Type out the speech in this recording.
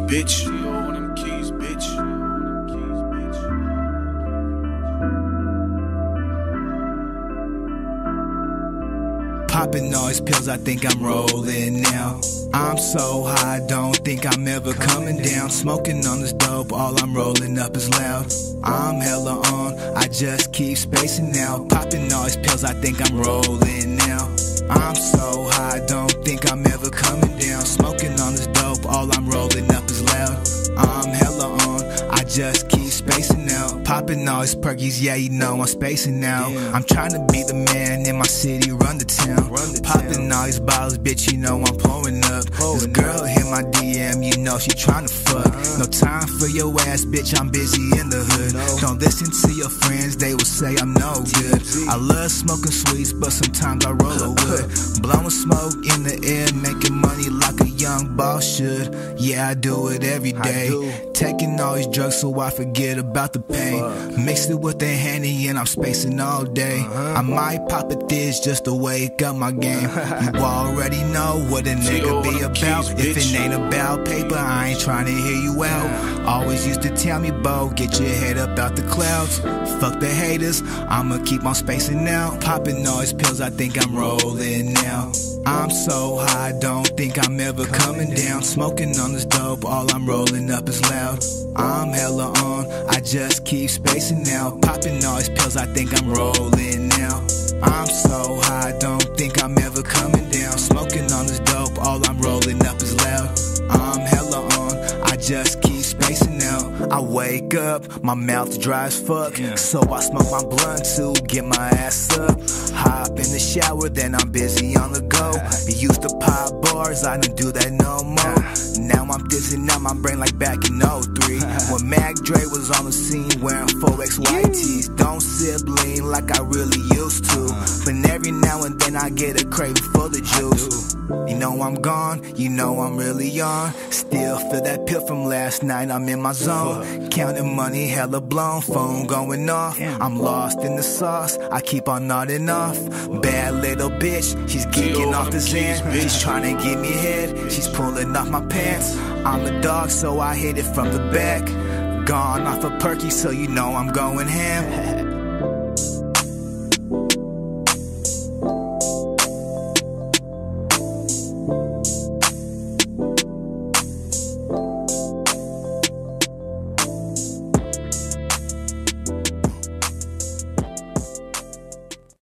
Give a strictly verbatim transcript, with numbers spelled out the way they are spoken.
bitch. G O on them keys, bitch. Popping noise pills, I think I'm rolling now. I'm so high, don't think I'm ever coming down. Smoking on this dope, all I'm rolling up is loud. I'm hella on, I just keep spacing now. Popping noise pills, I think I'm rolling now. I'm so high, don't think I'm ever coming down. Smoking on this dope, all I'm rolling up is loud. I'm hella on, I just keep spacing out. Popping all these perkies, yeah, you know I'm spacing out. Damn. I'm trying to be the man in my city, run the town. Run the Popping town. All these bottles, bitch, you know I'm pouring up. Pouring this girl up. Hit my D M, you know she trying to fuck. Uh-huh. No time for your ass, bitch, I'm busy in the hood. No. Don't listen to your friends, they will say I'm no good. I love smoking sweets, but sometimes I roll a wood. Blowing smoke in the air, making money like a young boss should. Yeah, I do it every day. Taking all these drugs so I forget about the pain. Fuck. Mixed it with the Henny and I'm spacing all day. Uh-huh. I might pop a this just to wake up my game. You already know what a nigga be about. Keys, if it ain't about paper, I ain't trying to hear you out. Always used to tell me, Bo, get your head up out the clouds. Fuck the haters, I'ma keep on spacing out. Popping noise pills, I think I'm rolling now. I'm so high, don't think I'm ever coming down. Smoking on this dope, all I'm rolling up is loud. I'm hella on, I just keep spacing out. Popping noise pills, I think I'm rolling now. I'm so high, don't think I'm ever coming down. Smoking on this dope, all I'm rolling up is loud. I'm hella on, I just keep spacing out. I wake up, my mouth dry as fuck, yeah. So I smoke my blunt to get my ass up. Hop in the shower, then I'm busy on the go. Used to pop bars, I don't do that no more. Now I'm dizzy out my brain like back in oh three when Mac Dre was on the scene wearing four X Y Ts. Don't sibling like I really used to, but every now and then I get a craving for the juice. You know I'm gone, you know I'm really on. Still feel that pill from last night, I'm in my zone. Counting money, hella blown, phone going off. I'm lost in the sauce, I keep on nodding off. Bad little bitch, she's geeking off the Xan. She's trying to give me head, she's pulling off my pants. I'm a dog, so I hit it from the back. Gone off a perky, so you know I'm going ham.